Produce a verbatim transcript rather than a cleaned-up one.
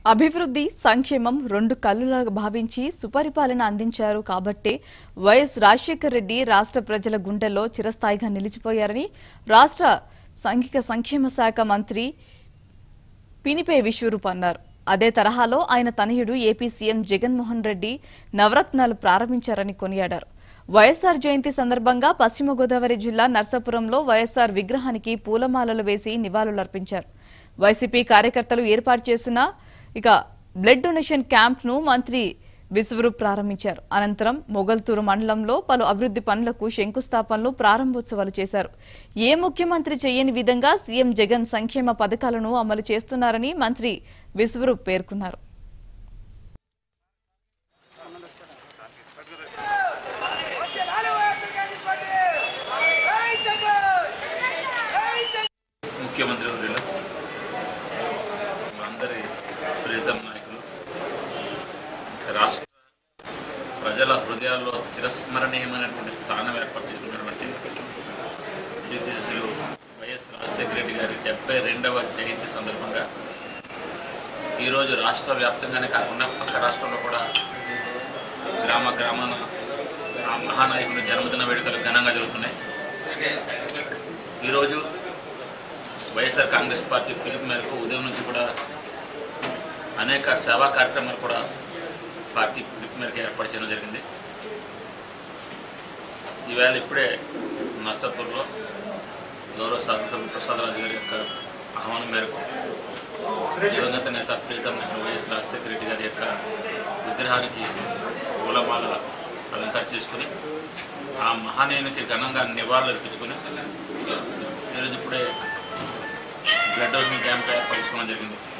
అభివృద్ధి సంక్షేమం రెండు కళ్ళులాగా భావించి సుపరిపాలన అందించారు కాబట్టే వైఎస్ రాజశేఖర్ రెడ్డి రాష్ట్ర ప్రజల గుండెల్లో చిరస్థాయిగా నిలిచిపోయారని రాష్ట్ర సాంఘిక సంక్షేమ శాఖ మంత్రి పినిపే విశ్వరూప్ అన్నారు. అదే తరహాలో ఆయన తనయుడు ఏపీ సీఎం జగన్మోహన్ రెడ్డి నవరత్నాలు ప్రారంభించారని కొనియాడారు. వైఎస్ఆర్ జయంతి సందర్భంగా పశ్చిమ గోదావరి జిల్లా నర్సాపురంలో వైఎస్ఆర్ విగ్రహానికి పూలమాలలు వేసి నివాళులర్పించారు. వైసీపీ కార్యకర్తలు ఏర్పాటు చేసిన ఇక బ్లడ్ డొనేషన్ క్యాంప్ ను మంత్రి విశ్వరూప్ ప్రారంభించారు. అనంతరం మొగల్తూరు మండలంలో పలు అభివృద్ధి పనులకు శంకుస్థాపనలు ప్రారంభోత్సవాలు చేశారు. ఏ ముఖ్యమంత్రి చేయని విధంగా సీఎం జగన్ సంక్షేమ పథకాలను అమలు చేస్తున్నారని మంత్రి విశ్వరూప్ పేర్కొన్నారు. ముఖ్యమంత్రి అందరి ప్రియతమ నాయకులు, రాష్ట్ర ప్రజల హృదయాల్లో చిరస్మరణీయమైనటువంటి స్థానం ఏర్పాటు చేసినటువంటి కీర్తిశేషులు వైఎస్ రాజశేఖర రెడ్డి గారి డెబ్బై రెండవ జయంతి సందర్భంగా ఈరోజు రాష్ట్ర వ్యాప్తంగానే కాకుండా పక్క రాష్ట్రంలో కూడా గ్రామ గ్రామాన ఆ మహానాయకుని జన్మదిన వేడుకలు ఘనంగా జరుగుతున్నాయి. ఈరోజు వైఎస్ఆర్ కాంగ్రెస్ పార్టీ పిలుపు మేరకు ఉదయం నుంచి కూడా అనేక సేవా కార్యక్రమాలు కూడా పార్టీ పిలుపు మేరకు ఏర్పాటు చేయడం జరిగింది. ఈవేళ ఇప్పుడే నర్సాపూర్లో గౌరవ శాసనసభ్యులు ప్రసాదరాజు గారి యొక్క ఆహ్వానం మేరకు దివంగత నేత ప్రియతమ వైఎస్ రాజశేఖర రెడ్డి గారి యొక్క విగ్రహానికి పూలమాల అలంకారం చేసుకుని ఆ మహానీయునికి ఘనంగా నివాళులు అర్పించుకుని ఈరోజు ఇప్పుడే బ్లడ్ డొనేషన్ క్యాంప్ ఏర్పాటు చేసుకోవడం జరిగింది.